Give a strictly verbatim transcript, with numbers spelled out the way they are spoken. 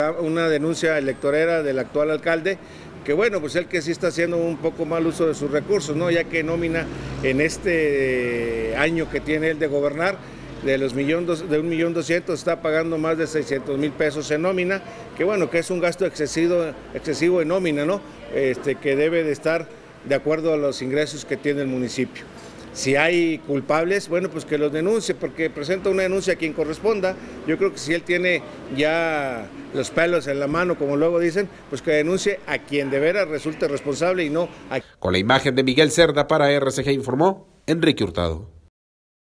Una denuncia electorera del actual alcalde, que bueno, pues él que sí está haciendo un poco mal uso de sus recursos, ¿no? Ya que nómina en este año que tiene él de gobernar, de los millones, de un millón doscientos, está pagando más de seiscientos mil pesos en nómina, que bueno, que es un gasto excesivo, excesivo en nómina, ¿no? Este, que debe de estar de acuerdo a los ingresos que tiene el municipio. Si hay culpables, bueno, pues que los denuncie, porque presenta una denuncia a quien corresponda. Yo creo que si él tiene ya los pelos en la mano, como luego dicen, pues que denuncie a quien de veras resulte responsable y no a... Con la imagen de Miguel Cerda para R C G informó Enrique Hurtado.